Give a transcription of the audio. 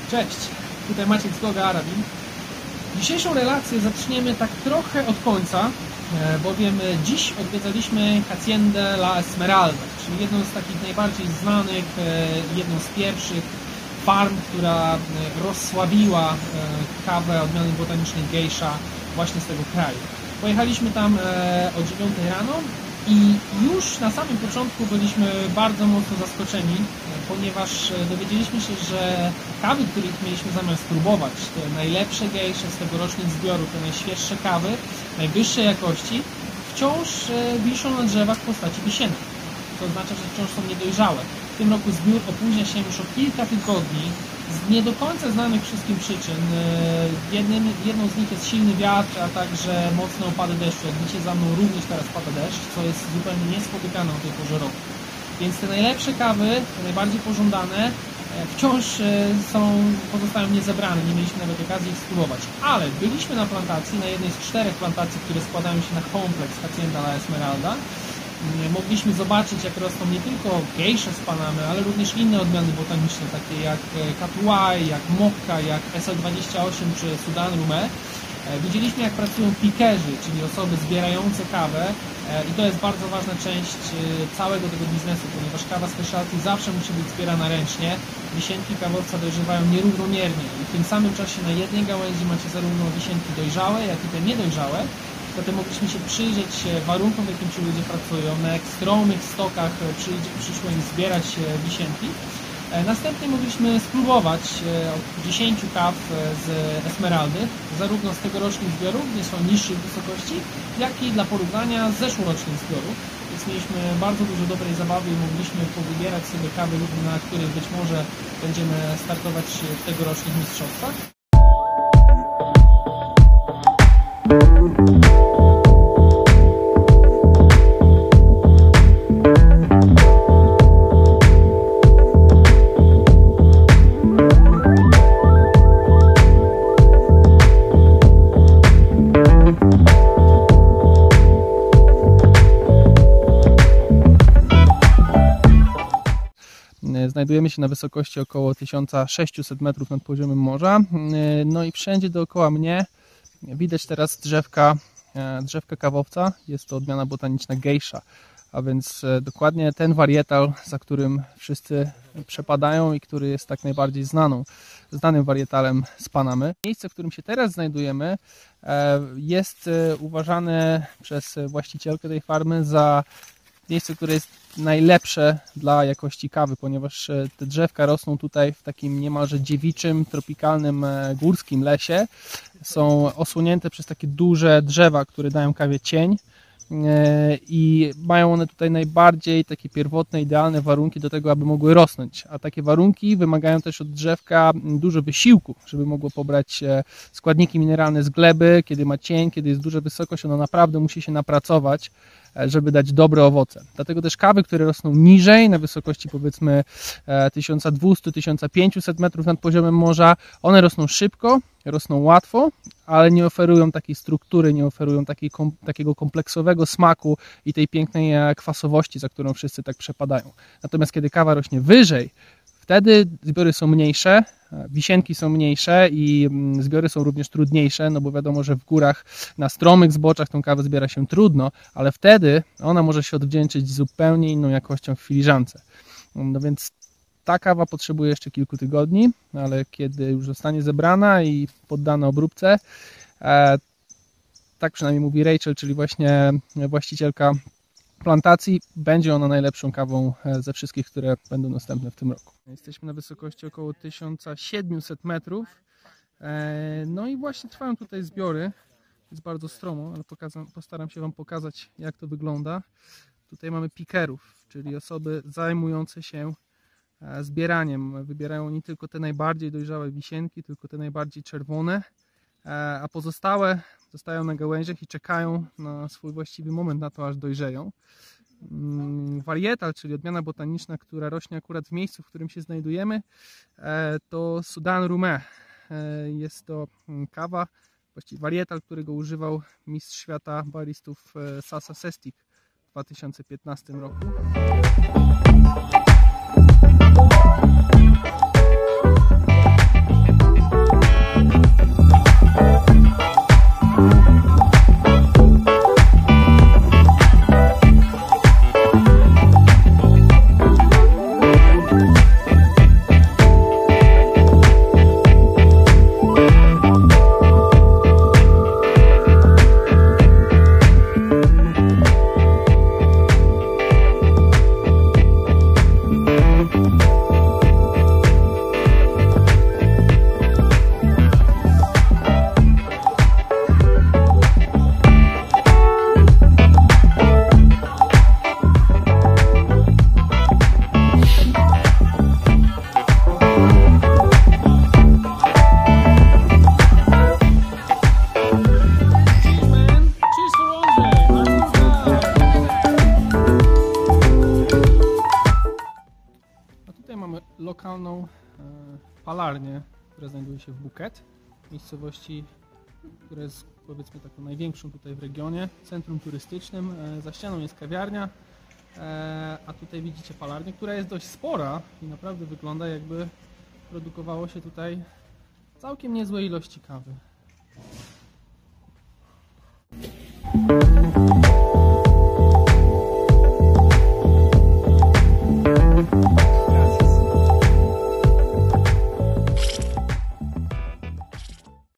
Cześć, tutaj Maciek z bloga Arabin. Dzisiejszą relację zaczniemy tak trochę od końca, bowiem dziś odwiedzaliśmy Haciendę La Esmeralda, czyli jedną z takich najbardziej znanych, jedną z pierwszych farm, która rozsławiła kawę odmiany botanicznej Geisha właśnie z tego kraju. Pojechaliśmy tam o 9 rano i już na samym początku byliśmy bardzo mocno zaskoczeni, ponieważ dowiedzieliśmy się, że kawy, których mieliśmy zamiar spróbować, te najlepsze geisze z tegorocznych zbiorów, te najświeższe kawy, najwyższej jakości, wciąż wiszą na drzewach w postaci wisienek. To oznacza, że wciąż są niedojrzałe. W tym roku zbiór opóźnia się już o kilka tygodni z nie do końca znanych wszystkim przyczyn. Jedną z nich jest silny wiatr, a także mocne opady deszczu. Jak widzicie, za mną również teraz pada deszcz, co jest zupełnie niespotykane o tej porze roku. Więc te najlepsze kawy, te najbardziej pożądane, wciąż pozostają niezebrane, nie mieliśmy nawet okazji ich spróbować. Ale byliśmy na plantacji, na jednej z 4 plantacji, które składają się na kompleks Hacienda La Esmeralda. Mogliśmy zobaczyć, jak rosną nie tylko geisze z Panamy, ale również inne odmiany botaniczne, takie jak Catuai, jak Mokka, jak SL28 czy Sudan Rumé. Widzieliśmy, jak pracują pikerzy, czyli osoby zbierające kawę, i to jest bardzo ważna część całego tego biznesu, ponieważ kawa specialty zawsze musi być zbierana ręcznie. Wisienki kawowca dojrzewają nierównomiernie i w tym samym czasie na jednej gałęzi macie zarówno wisienki dojrzałe, jak i te niedojrzałe. Zatem mogliśmy się przyjrzeć warunkom, w jakim ci ludzie pracują. Na jak stromych stokach przyszło im zbierać wisienki. Następnie mogliśmy spróbować od 10 kaw z Esmeraldy, zarówno z tegorocznych zbiorów, gdzie są niższych wysokości, jak i dla porównania z zeszłorocznych zbiorów. Więc mieliśmy bardzo dużo dobrej zabawy i mogliśmy powybierać sobie kawy, na których być może będziemy startować w tegorocznych mistrzostwach. Znajdujemy się na wysokości około 1600 metrów nad poziomem morza. No i wszędzie dookoła mnie widać teraz drzewka kawowca. Jest to odmiana botaniczna Geisha, a więc dokładnie ten warietal, za którym wszyscy przepadają i który jest tak najbardziej znanym warietalem z Panamy. Miejsce, w którym się teraz znajdujemy, jest uważane przez właścicielkę tej farmy za miejsce, które jest najlepsze dla jakości kawy, ponieważ te drzewka rosną tutaj w takim niemalże dziewiczym, tropikalnym, górskim lesie. Są osłonięte przez takie duże drzewa, które dają kawie cień i mają one tutaj najbardziej takie pierwotne, idealne warunki do tego, aby mogły rosnąć. A takie warunki wymagają też od drzewka dużo wysiłku, żeby mogło pobrać składniki mineralne z gleby. Kiedy ma cień, kiedy jest duża wysokość, ono naprawdę musi się napracować, żeby dać dobre owoce. Dlatego też kawy, które rosną niżej, na wysokości powiedzmy 1200-1500 metrów nad poziomem morza, one rosną szybko, rosną łatwo, ale nie oferują takiej struktury, nie oferują takiego kompleksowego smaku i tej pięknej kwasowości, za którą wszyscy tak przepadają. Natomiast kiedy kawa rośnie wyżej, wtedy zbiory są mniejsze, wisienki są mniejsze i zbiory są również trudniejsze, no bo wiadomo, że w górach na stromych zboczach tą kawę zbiera się trudno, ale wtedy ona może się odwdzięczyć zupełnie inną jakością w filiżance. No więc ta kawa potrzebuje jeszcze kilku tygodni, ale kiedy już zostanie zebrana i poddana obróbce, tak przynajmniej mówi Rachel, czyli właśnie właścicielka plantacji, będzie ona najlepszą kawą ze wszystkich, które będą dostępne w tym roku. Jesteśmy na wysokości około 1700 metrów. No i właśnie trwają tutaj zbiory. Jest bardzo stromo, ale postaram się Wam pokazać, jak to wygląda. Tutaj mamy pikerów, czyli osoby zajmujące się zbieraniem. Wybierają oni tylko te najbardziej dojrzałe wisienki, tylko te najbardziej czerwone, a pozostałe zostają na gałęziach i czekają na swój właściwy moment, na to aż dojrzeją. Warietal, czyli odmiana botaniczna, która rośnie akurat w miejscu, w którym się znajdujemy, to Sudan Rumé. Jest to kawa, właściwie warietal, którego używał mistrz świata baristów Sasa Sestic w 2015 roku. lokalną palarnię, która znajduje się w Buket, miejscowości, która jest powiedzmy taką największą tutaj w regionie, centrum turystycznym. Za ścianą jest kawiarnia, a tutaj widzicie palarnię, która jest dość spora i naprawdę wygląda, jakby produkowało się tutaj całkiem niezłe ilości kawy.